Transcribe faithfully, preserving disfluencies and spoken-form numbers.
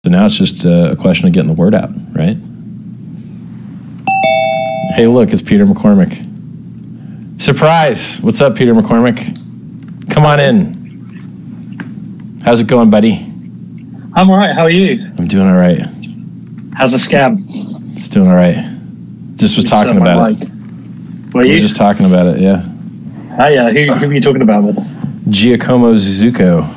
So now it's just uh, a question of getting the word out, right? Hey, look, it's Peter McCormack. Surprise! What's up, Peter McCormack? Come on in. How's it going, buddy? I'm all right. How are you? I'm doing all right. How's the scam? It's doing all right. Just was talking about like. it. Were we you? were just talking about it, yeah. Oh, yeah. Who, who were you talking about with? Giacomo Zuzuko.